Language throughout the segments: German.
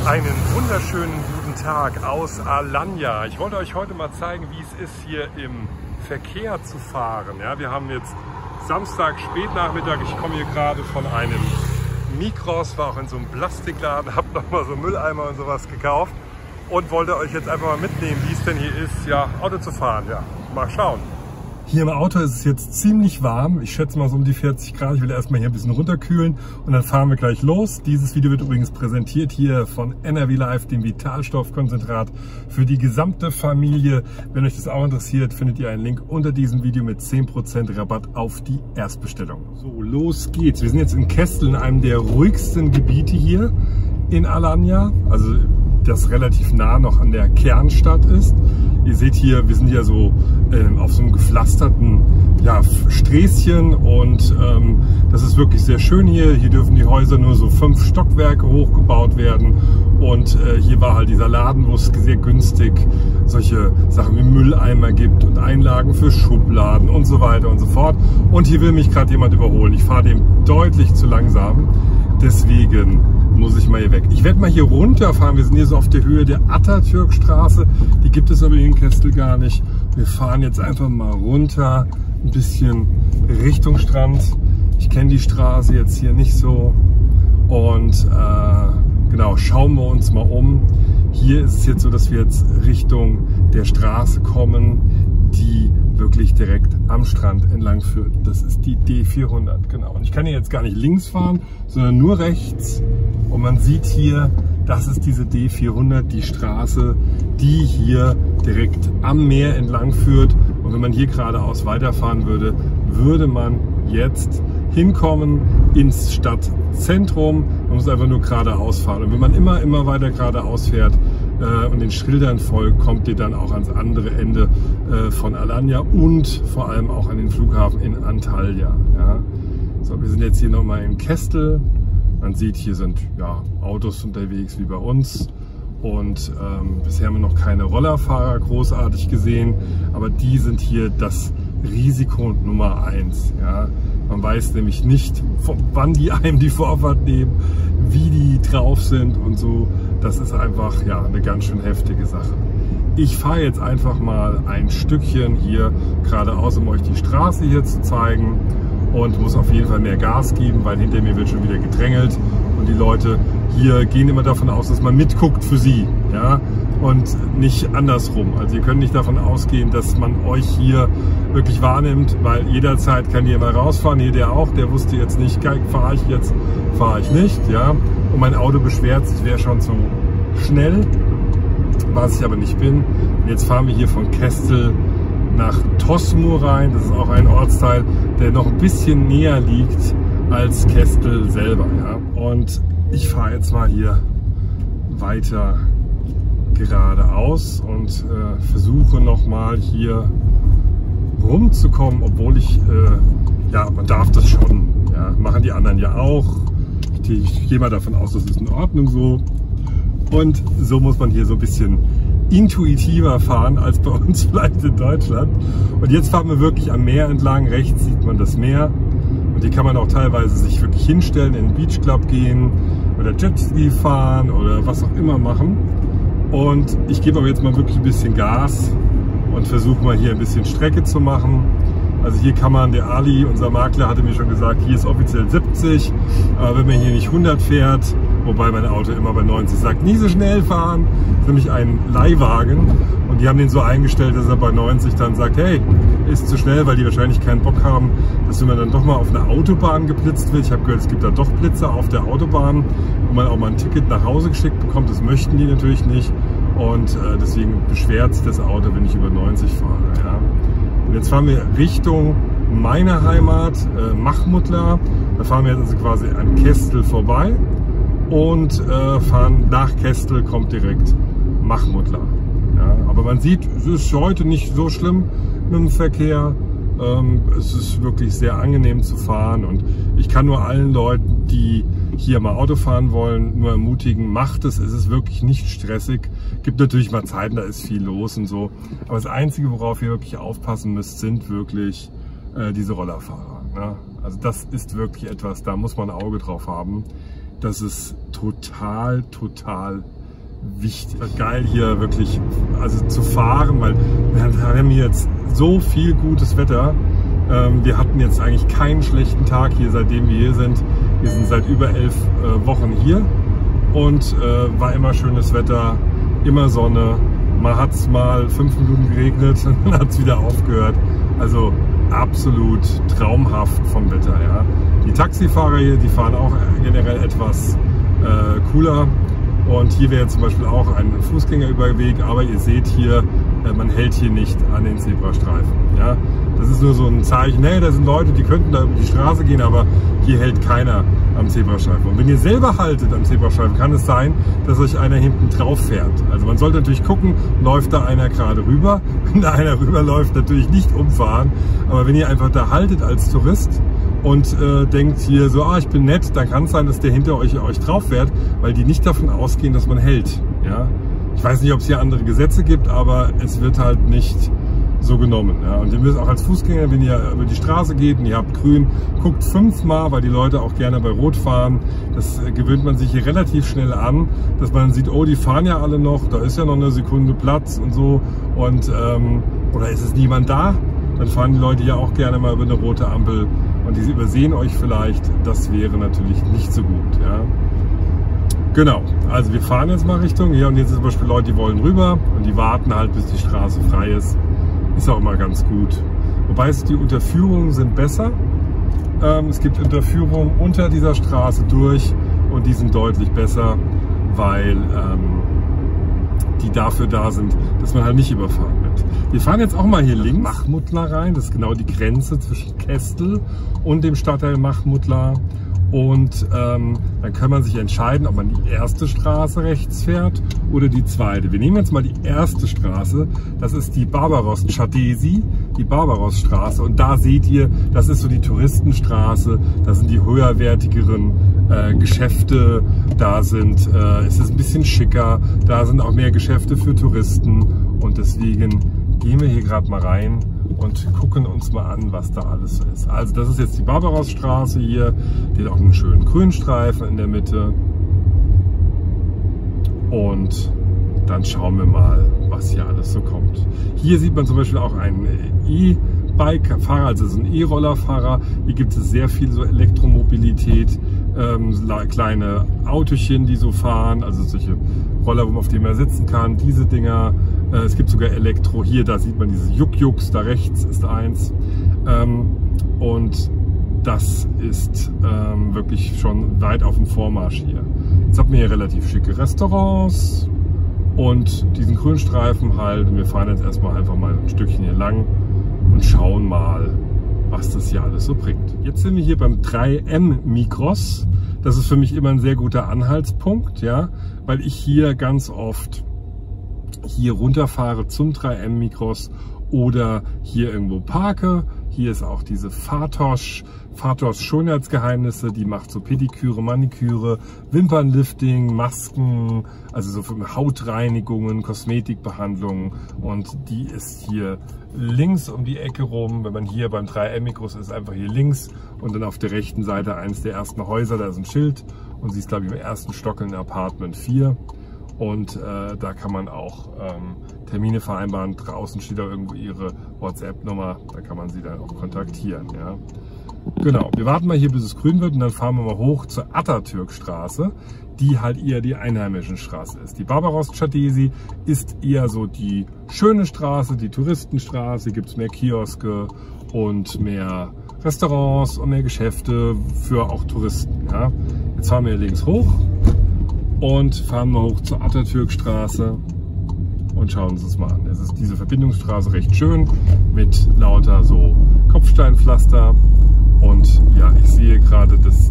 Einen wunderschönen guten Tag aus Alanya. Ich wollte euch heute mal zeigen, wie es ist, hier im Verkehr zu fahren. Ja, wir haben jetzt Samstag, Spätnachmittag. Ich komme hier gerade von einem Migros, war auch in so einem Plastikladen, habe nochmal so Mülleimer und sowas gekauft und wollte euch jetzt einfach mal mitnehmen, wie es denn hier ist, ja, Auto zu fahren. Ja, mal schauen. Hier im Auto ist es jetzt ziemlich warm. Ich schätze mal so um die 40 Grad. Ich will erstmal hier ein bisschen runterkühlen und dann fahren wir gleich los. Dieses Video wird übrigens präsentiert hier von NRW Life, dem Vitalstoffkonzentrat für die gesamte Familie. Wenn euch das auch interessiert, findet ihr einen Link unter diesem Video mit 10% Rabatt auf die Erstbestellung. So, los geht's. Wir sind jetzt in Kestel, in einem der ruhigsten Gebiete hier in Alanya. Also das relativ nah noch an der Kernstadt ist. Ihr seht hier, wir sind ja so auf so einem gepflasterten Sträßchen und das ist wirklich sehr schön hier. Hier dürfen die Häuser nur so 5 Stockwerke hochgebaut werden und hier war halt dieser Laden, wo es sehr günstig solche Sachen wie Mülleimer gibt und Einlagen für Schubladen und so weiter und so fort. Und hier will mich gerade jemand überholen. Ich fahre dem deutlich zu langsam, deswegen muss ich mal hier weg. Ich werde mal hier runterfahren. Wir sind hier so auf der Höhe der Atatürk-Straße. Die gibt es aber hier in Kestel gar nicht. Wir fahren jetzt einfach mal runter, ein bisschen Richtung Strand. Ich kenne die Straße jetzt hier nicht so. Und genau, schauen wir uns mal um. Hier ist es jetzt so, dass wir jetzt Richtung der Straße kommen, die wirklich direkt am Strand entlang führt. Das ist die D400, genau. Und ich kann hier jetzt gar nicht links fahren, sondern nur rechts. Und man sieht hier, das ist diese D400, die Straße, die hier direkt am Meer entlang führt. Und wenn man hier geradeaus weiterfahren würde, würde man jetzt hinkommen ins Stadtzentrum. Man muss einfach nur geradeaus fahren. Und wenn man immer weiter geradeaus fährt und den Schildern folgt, kommt ihr dann auch ans andere Ende von Alanya und vor allem auch an den Flughafen in Antalya. Ja. So, wir sind jetzt hier nochmal in Kestel. Man sieht, hier sind Autos unterwegs wie bei uns. Und bisher haben wir noch keine Rollerfahrer großartig gesehen, aber die sind hier das Risiko Nummer 1. Ja. Man weiß nämlich nicht, wann die einem die Vorfahrt nehmen, wie die drauf sind und so. Das ist einfach eine ganz schön heftige Sache. Ich fahre jetzt einfach mal ein Stückchen hier geradeaus, um euch die Straße hier zu zeigen und muss auf jeden Fall mehr Gas geben, weil hinter mir wird schon wieder gedrängelt und die Leute hier gehen immer davon aus, dass man mitguckt für sie, ja, und nicht andersrum. Also ihr könnt nicht davon ausgehen, dass man euch hier wirklich wahrnimmt, weil jederzeit kann hier mal rausfahren. Hier der auch, der wusste jetzt nicht, fahre ich jetzt, fahre ich nicht, ja. Und mein Auto beschwert sich, wäre schon zu schnell, was ich aber nicht bin. Und jetzt fahren wir hier von Kestel nach Tosmur rein. Das ist auch ein Ortsteil, der noch ein bisschen näher liegt als Kestel selber, ja. Und ich fahre jetzt mal hier weiter geradeaus und versuche nochmal hier rumzukommen, obwohl ich, man darf das schon, ja, machen die anderen ja auch. Ich gehe mal davon aus, das ist in Ordnung so. Und so muss man hier so ein bisschen intuitiver fahren als bei uns vielleicht in Deutschland. Und jetzt fahren wir wirklich am Meer entlang. Rechts sieht man das Meer. Und hier kann man auch teilweise sich wirklich hinstellen, in den Beach Club gehen oder Jetski fahren oder was auch immer machen. Und ich gebe aber jetzt mal wirklich ein bisschen Gas und versuche mal hier ein bisschen Strecke zu machen. Also hier kann man, der Ali, unser Makler, hatte mir schon gesagt, hier ist offiziell 70, aber wenn man hier nicht 100 fährt, wobei mein Auto immer bei 90 sagt, nie so schnell fahren, ist nämlich ein Leihwagen und die haben den so eingestellt, dass er bei 90 dann sagt, hey, ist zu schnell, weil die wahrscheinlich keinen Bock haben, dass wenn man dann doch mal auf einer Autobahn geblitzt wird. Ich habe gehört, es gibt da doch Blitzer auf der Autobahn, wo man auch mal ein Ticket nach Hause geschickt bekommt, das möchten die natürlich nicht und deswegen beschwert sich das Auto, wenn ich über 90 fahre. Ja. Und jetzt fahren wir Richtung meiner Heimat, Mahmudlar. Da fahren wir jetzt also quasi an Kestel vorbei und fahren nach Kestel, kommt direkt Mahmudlar. Ja, aber man sieht, es ist heute nicht so schlimm mit dem Verkehr. Es ist wirklich sehr angenehm zu fahren und ich kann nur allen Leuten, die hier mal Auto fahren wollen, nur ermutigen, macht es. Es ist wirklich nicht stressig. Gibt natürlich mal Zeiten, da ist viel los und so. Aber das Einzige, worauf ihr wirklich aufpassen müsst, sind wirklich diese Rollerfahrer. Ne? Also das ist wirklich etwas, da muss man ein Auge drauf haben. das ist total wichtig. Geil hier wirklich zu fahren, weil wir haben hier jetzt so viel gutes Wetter. Wir hatten jetzt eigentlich keinen schlechten Tag hier, seitdem wir hier sind. Wir sind seit über 11 Wochen hier und war immer schönes Wetter, immer Sonne. Mal hat es mal 5 Minuten geregnet und dann hat es wieder aufgehört. Also absolut traumhaft vom Wetter. Ja. Die Taxifahrer hier, die fahren auch generell etwas cooler. Und hier wäre zum Beispiel auch ein Fußgängerüberweg, aber ihr seht hier, man hält hier nicht an den Zebrastreifen. Ja? Das ist nur so ein Zeichen, hey, da sind Leute, die könnten da über die Straße gehen, aber hier hält keiner am Zebrastreifen. Und wenn ihr selber haltet am Zebrastreifen, kann es sein, dass euch einer hinten drauf fährt. Also man sollte natürlich gucken, läuft da einer gerade rüber. Wenn da einer rüberläuft, natürlich nicht umfahren. Aber wenn ihr einfach da haltet als Tourist und denkt hier so, ich bin nett, dann kann es sein, dass der hinter euch drauf fährt, weil die nicht davon ausgehen, dass man hält. Ja? Ich weiß nicht, ob es hier andere Gesetze gibt, aber es wird halt nicht so genommen. Ja? Und ihr müsst auch als Fußgänger, wenn ihr über die Straße geht und ihr habt grün, guckt 5-mal, weil die Leute auch gerne bei Rot fahren. Das gewöhnt man sich hier relativ schnell an, dass man sieht, oh, die fahren ja alle noch, da ist ja noch eine Sekunde Platz und so. Und, oder ist es niemand da? Dann fahren die Leute ja auch gerne mal über eine rote Ampel und die übersehen euch vielleicht. Das wäre natürlich nicht so gut. Ja? Genau, also wir fahren jetzt mal Richtung hier und jetzt sind zum Beispiel Leute, die wollen rüber und die warten halt, bis die Straße frei ist. Ist auch immer ganz gut. Wobei die Unterführungen sind besser. Es gibt Unterführungen unter dieser Straße durch und die sind deutlich besser, weil die dafür da sind, dass man halt nicht überfahren wird. Wir fahren jetzt auch mal hier links Mahmutlar rein. Das ist genau die Grenze zwischen Kestel und dem Stadtteil Mahmutlar. Und dann kann man sich entscheiden, ob man die erste Straße rechts fährt oder die zweite. Wir nehmen jetzt mal die erste Straße. Das ist die Barbaros Chadesi, die Barbaros-Straße. Und da seht ihr, das ist so die Touristenstraße. Da sind die höherwertigeren Geschäfte. Da ist es ein bisschen schicker. Da sind auch mehr Geschäfte für Touristen. Und deswegen gehen wir hier gerade mal rein und gucken uns mal an, was da alles so ist. Also das ist jetzt die Barbaros-Straße hier, die hat auch einen schönen Grünstreifen in der Mitte. Und dann schauen wir mal, was hier alles so kommt. Hier sieht man zum Beispiel auch einen E-Bike-Fahrer, also so einen E-Roller-Fahrer. Hier gibt es sehr viel so Elektromobilität, kleine Autochen, die so fahren, also solche Roller, auf denen man sitzen kann, diese Dinger. Es gibt sogar Elektro. Hier, da sieht man diese Juk-Juks, da rechts ist eins. Und das ist wirklich schon weit auf dem Vormarsch hier. Jetzt haben wir hier relativ schicke Restaurants und diesen Grünstreifen halt. Und wir fahren jetzt erstmal einfach mal ein Stückchen hier lang und schauen mal, was das hier alles so bringt. Jetzt sind wir hier beim 3M Migros. Das ist für mich immer ein sehr guter Anhaltspunkt, ja, weil ich hier ganz oft hier runterfahre zum 3M Migros oder hier irgendwo parke. Hier ist auch diese Fatosch Schönheitsgeheimnisse, die macht so Pediküre, Maniküre, Wimpernlifting, Masken, also so für Hautreinigungen, Kosmetikbehandlungen, und die ist hier links um die Ecke rum. Wenn man hier beim 3M Migros ist, einfach hier links und dann auf der rechten Seite eines der ersten Häuser, da ist ein Schild und sie ist, glaube ich, im ersten Stock in Apartment 4. Und da kann man auch Termine vereinbaren. Draußen steht auch irgendwo ihre WhatsApp-Nummer. Da kann man sie dann auch kontaktieren. Ja. Genau, wir warten mal hier, bis es grün wird, und dann fahren wir mal hoch zur Atatürk-Straße, die halt eher die einheimischen Straße ist. Die Barbaros Chadesi ist eher so die schöne Straße, die Touristenstraße. Hier gibt es mehr Kioske und mehr Restaurants und mehr Geschäfte für auch Touristen. Ja. Jetzt fahren wir hier links hoch und fahren wir hoch zur Atatürk-Straße und schauen uns das mal an. Es ist diese Verbindungsstraße recht schön mit lauter so Kopfsteinpflaster. Und ja, ich sehe gerade, dass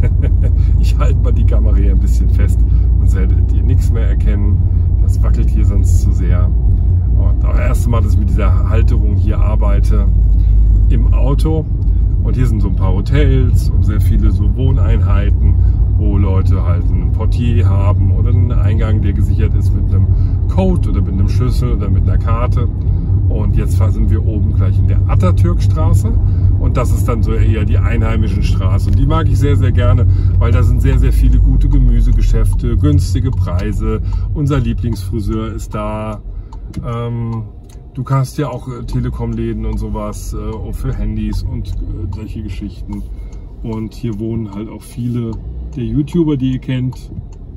ich halte mal die Kamera hier ein bisschen fest, sonst werdet ihr nichts mehr erkennen. Das wackelt hier sonst zu sehr. Und das erste Mal, dass ich mit dieser Halterung hier arbeite im Auto. Und hier sind so ein paar Hotels und sehr viele so Wohneinheiten, wo Leute halt einen Portier haben oder einen Eingang, der gesichert ist mit einem Code oder mit einem Schlüssel oder mit einer Karte. Und jetzt sind wir oben gleich in der Atatürk-Straße. Und das ist dann so eher die einheimischen Straße. Und die mag ich sehr, sehr gerne, weil da sind sehr, sehr viele gute Gemüsegeschäfte, günstige Preise. Unser Lieblingsfriseur ist da. Du kannst ja auch Telekom-Läden und sowas für Handys und solche Geschichten. Und hier wohnen halt auch viele der YouTuber, die ihr kennt.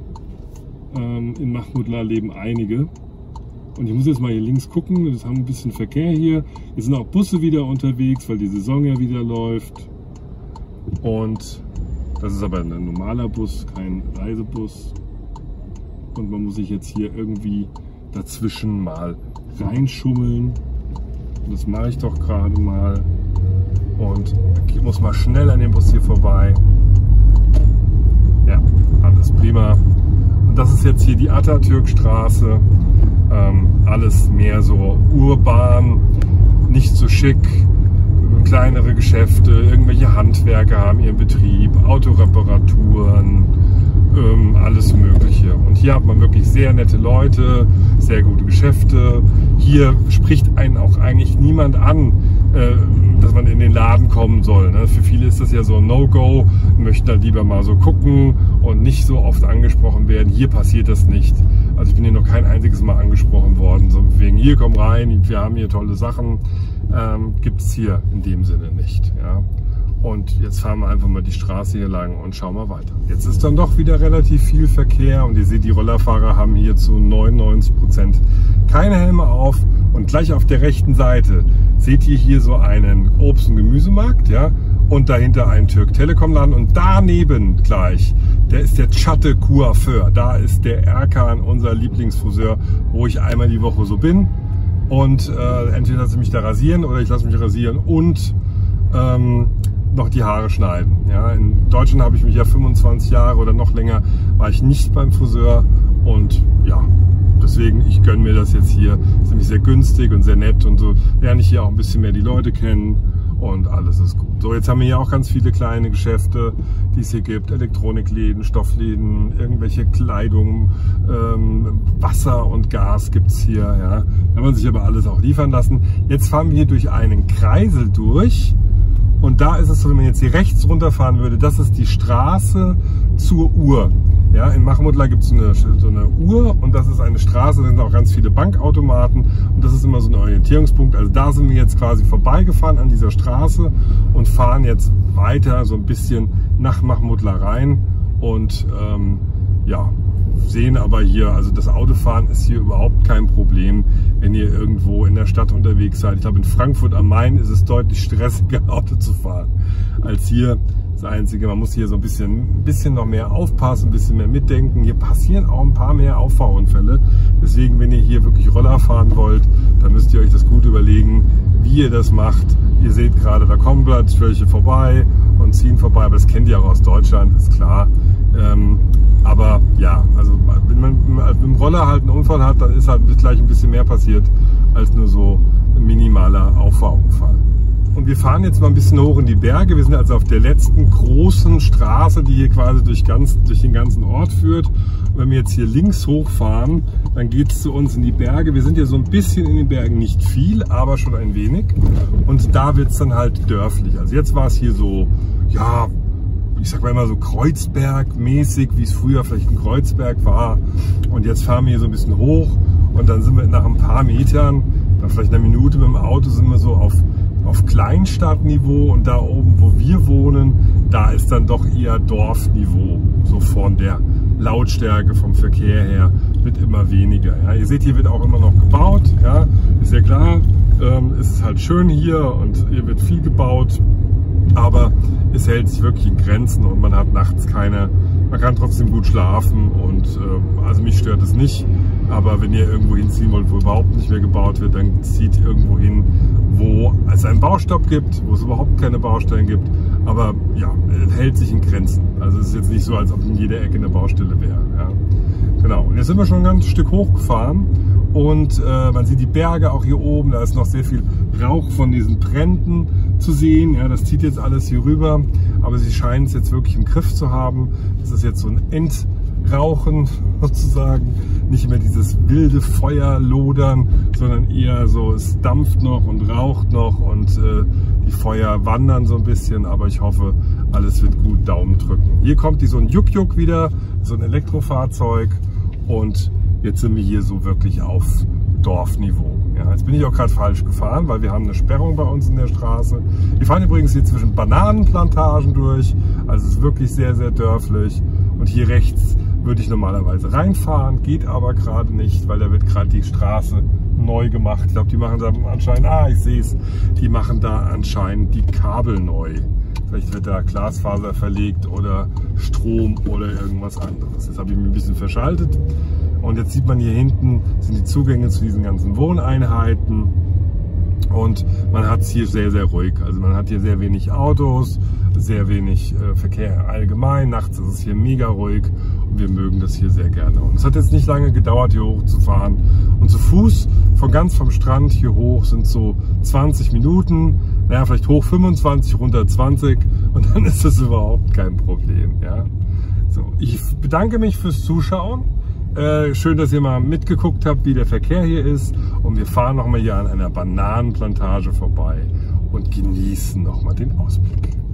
In Mahmudlar leben einige. Und ich muss jetzt mal hier links gucken, wir haben ein bisschen Verkehr hier. Hier sind auch Busse wieder unterwegs, weil die Saison ja wieder läuft. Und das ist aber ein normaler Bus, kein Reisebus. Und man muss sich jetzt hier irgendwie dazwischen mal reinschummeln. Und das mache ich doch gerade mal. Und ich muss mal schnell an dem Bus hier vorbei. Ja, alles prima. Und das ist jetzt hier die Atatürk-Straße. Alles mehr so urban, nicht so schick, kleinere Geschäfte, irgendwelche Handwerker haben ihren Betrieb, Autoreparaturen, alles Mögliche. Und hier hat man wirklich sehr nette Leute, sehr gute Geschäfte. Hier spricht einen auch eigentlich niemand an, dass man in den Laden kommen soll. Ne? Für viele ist das ja so ein No-Go, möchten halt lieber mal so gucken und nicht so oft angesprochen werden. Hier passiert das nicht. Also ich bin hier noch kein einziges Mal angesprochen worden. So wegen hier, komm rein, wir haben hier tolle Sachen. Gibt es hier in dem Sinne nicht. Ja? Und jetzt fahren wir einfach mal die Straße hier lang und schauen mal weiter. Jetzt ist dann doch wieder relativ viel Verkehr und ihr seht, die Rollerfahrer haben hier zu 99% keine Helme auf. Und gleich auf der rechten Seite seht ihr hier so einen Obst- und Gemüsemarkt, ja, und dahinter einen Türk Telekom Laden und daneben gleich, der ist der Chatte Coiffeur. Da ist der Erkan, unser Lieblingsfriseur, wo ich einmal die Woche so bin. Und entweder lasse ich mich da rasieren oder ich lasse mich rasieren und noch die Haare schneiden. Ja, in Deutschland habe ich mich ja 25 Jahre oder noch länger, war ich nicht beim Friseur und ja, deswegen, ich gönne mir das jetzt hier. Ist nämlich sehr günstig und sehr nett und so lerne ich hier auch ein bisschen mehr die Leute kennen und alles ist gut. So, jetzt haben wir hier auch ganz viele kleine Geschäfte, die es hier gibt. Elektronikläden, Stoffläden, irgendwelche Kleidung, Wasser und Gas gibt es hier. Ja. Kann man sich aber alles auch liefern lassen. Jetzt fahren wir hier durch einen Kreisel durch. Und da ist es so, wenn man jetzt hier rechts runterfahren würde, das ist die Straße zur Uhr. Ja, in Mahmudlar gibt es so eine Uhr und das ist eine Straße, da sind auch ganz viele Bankautomaten und das ist immer so ein Orientierungspunkt. Also da sind wir jetzt quasi vorbeigefahren an dieser Straße und fahren jetzt weiter so ein bisschen nach Mahmudlar rein und ja, sehen aber hier, also das Autofahren ist hier überhaupt kein Problem, wenn ihr irgendwo in der Stadt unterwegs seid. Ich glaube, in Frankfurt am Main ist es deutlich stressiger, Auto zu fahren, als hier. Das Einzige, man muss hier so ein bisschen noch mehr aufpassen, ein bisschen mehr mitdenken. Hier passieren auch ein paar mehr Auffahrunfälle. Deswegen, wenn ihr hier wirklich Roller fahren wollt, dann müsst ihr euch das gut überlegen, wie ihr das macht. Ihr seht gerade, da kommen gleich welche vorbei und ziehen vorbei, aber das kennt ihr auch aus Deutschland, ist klar. Aber ja, also wenn man mit dem Roller halt einen Unfall hat, dann ist halt gleich ein bisschen mehr passiert als nur so ein minimaler Auffahrunfall. Und wir fahren jetzt mal ein bisschen hoch in die Berge. Wir sind also auf der letzten großen Straße, die hier quasi durch den ganzen Ort führt. Und wenn wir jetzt hier links hochfahren, dann geht es zu uns in die Berge. Wir sind ja so ein bisschen in den Bergen, nicht viel, aber schon ein wenig. Und da wird es dann halt dörflich. Also jetzt war es hier so, ja, ich sag mal immer so Kreuzberg-mäßig, wie es früher vielleicht ein Kreuzberg war. Und jetzt fahren wir hier so ein bisschen hoch und dann sind wir nach ein paar Metern, dann vielleicht eine Minute mit dem Auto, sind wir so auf Kleinstadtniveau und da oben, wo wir wohnen, da ist dann doch eher Dorfniveau, so von der Lautstärke, vom Verkehr her, wird immer weniger. Ja. Ihr seht, hier wird auch immer noch gebaut, ja, ist ja klar, es ist halt schön hier und hier wird viel gebaut, aber es hält sich wirklich in Grenzen und man hat nachts man kann trotzdem gut schlafen und also mich stört es nicht, aber wenn ihr irgendwo hinziehen wollt, wo überhaupt nicht mehr gebaut wird, dann zieht irgendwo hin, wo es einen Baustopp gibt, wo es überhaupt keine Baustellen gibt, aber ja, es hält sich in Grenzen. Also es ist jetzt nicht so, als ob in jeder Ecke eine Baustelle wäre. Ja. Genau, und jetzt sind wir schon ein ganzes Stück hochgefahren und man sieht die Berge auch hier oben, da ist noch sehr viel Rauch von diesen Bränden zu sehen. Ja, das zieht jetzt alles hier rüber, aber sie scheinen es jetzt wirklich im Griff zu haben. Das ist jetzt so ein Entrauchen sozusagen, nicht mehr dieses wilde Feuerlodern, sondern eher so, es dampft noch und raucht noch und Die Feuer wandern so ein bisschen, aber ich hoffe, alles wird gut. Daumen drücken. Hier kommt so ein Juk-Juk wieder, so ein Elektrofahrzeug. Und jetzt sind wir hier so wirklich auf Dorfniveau. Ja, jetzt bin ich auch gerade falsch gefahren, weil wir haben eine Sperrung bei uns in der Straße. Wir fahren übrigens hier zwischen Bananenplantagen durch. Also es ist wirklich sehr, sehr dörflich. Und hier rechts würde ich normalerweise reinfahren, geht aber gerade nicht, weil da wird gerade die Straße neu gemacht. Ich glaube, die machen da anscheinend, ich sehe es, die machen da anscheinend die Kabel neu. Vielleicht wird da Glasfaser verlegt oder Strom oder irgendwas anderes. Jetzt habe ich mich ein bisschen verschaltet. Und jetzt sieht man hier hinten, sind die Zugänge zu diesen ganzen Wohneinheiten. Und man hat es hier sehr, sehr ruhig. Also man hat hier sehr wenig Autos, sehr wenig Verkehr allgemein. Nachts ist es hier mega ruhig und wir mögen das hier sehr gerne. Und es hat jetzt nicht lange gedauert, hier hochzufahren. Und zu Fuß vom Strand hier hoch sind so 20 Minuten. Naja, vielleicht hoch 25, runter 20 und dann ist das überhaupt kein Problem. Ja? So, ich bedanke mich fürs Zuschauen. Schön, dass ihr mal mitgeguckt habt, wie der Verkehr hier ist. Und wir fahren nochmal hier an einer Bananenplantage vorbei und genießen nochmal den Ausblick.